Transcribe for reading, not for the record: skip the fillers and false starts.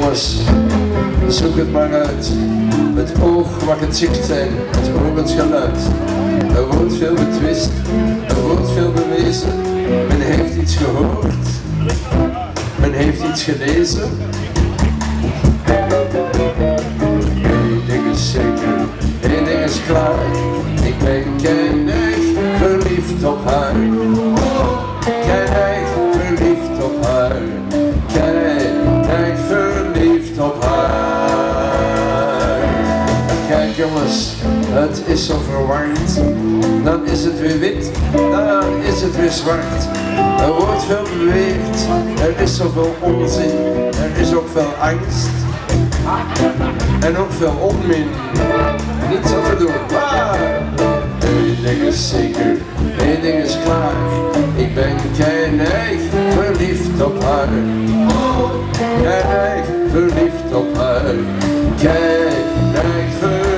Jongens, zoek het maar uit. Het oog mag het zicht zijn, het oor het geluid. Er wordt veel betwist, er wordt veel bewezen. Men heeft iets gehoord, men heeft iets gelezen. Eén ding is zeker, één ding is klaar. Ik ben keinig verliefd op haar. Keinig verliefd op haar. Keinig verliefd op haar. Kijk jongens, het is zo verwarrend. Dan is het weer wit, dan is het weer zwart. Er wordt veel beweerd, er is zoveel onzin. Er is ook veel angst. En ook veel onmin. Niets aan te doen. Eén ding is zeker, één ding is klaar. Ik ben keinig verliefd op haar. Keinig verliefd op haar. Keinig verliefd.